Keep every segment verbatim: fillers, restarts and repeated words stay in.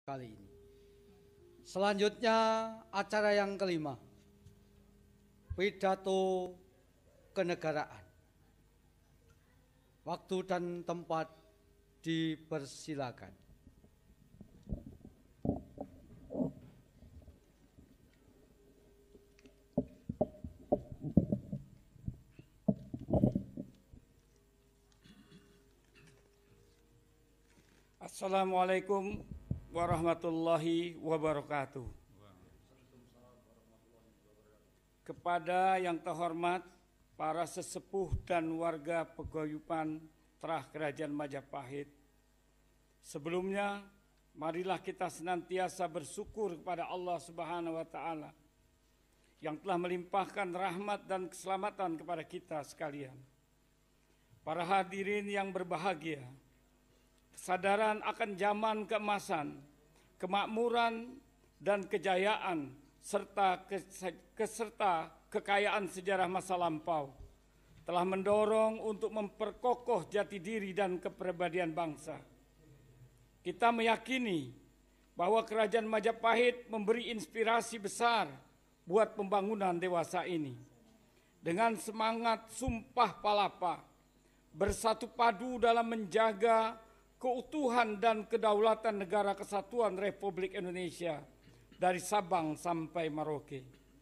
kali ini. Selanjutnya acara yang kelima, pidato kenegaraan. Waktu dan tempat dipersilakan. Assalamualaikum warahmatullahi wabarakatuh. Kepada yang terhormat para sesepuh dan warga paguyuban Trah Kerajaan Majapahit, sebelumnya marilah kita senantiasa bersyukur kepada Allah Subhanahu wa taala yang telah melimpahkan rahmat dan keselamatan kepada kita sekalian. Para hadirin yang berbahagia, kesadaran akan zaman keemasan, kemakmuran dan kejayaan serta keserta kekayaan sejarah masa lampau telah mendorong untuk memperkokoh jati diri dan kepribadian bangsa. Kita meyakini bahwa Kerajaan Majapahit memberi inspirasi besar buat pembangunan dewasa ini. Dengan semangat sumpah palapa, bersatu padu dalam menjaga keutuhan dan kedaulatan Negara Kesatuan Republik Indonesia dari Sabang sampai Merauke.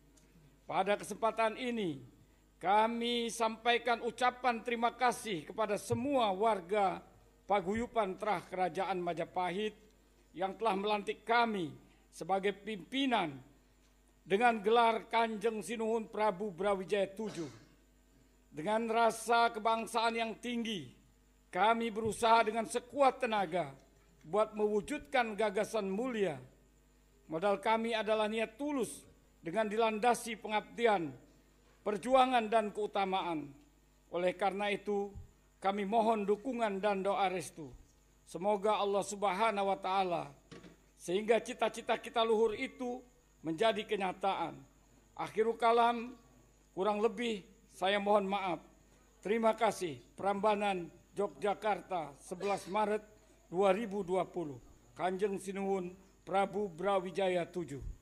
Pada kesempatan ini, kami sampaikan ucapan terima kasih kepada semua warga paguyuban Trah Kerajaan Majapahit yang telah melantik kami sebagai pimpinan dengan gelar Kanjeng Sinuhun Prabu Brawijaya tujuh. Dengan rasa kebangsaan yang tinggi, kami berusaha dengan sekuat tenaga buat mewujudkan gagasan mulia. Modal kami adalah niat tulus dengan dilandasi pengabdian, perjuangan dan keutamaan. Oleh karena itu, kami mohon dukungan dan doa restu. Semoga Allah Subhanahu wa taala sehingga cita-cita kita luhur itu menjadi kenyataan. Akhirul kalam, kurang lebih saya mohon maaf. Terima kasih. Prambanan Yogyakarta, sebelas Maret dua ribu dua puluh. Kanjeng Sinuhun Prabu Brawijaya tujuh.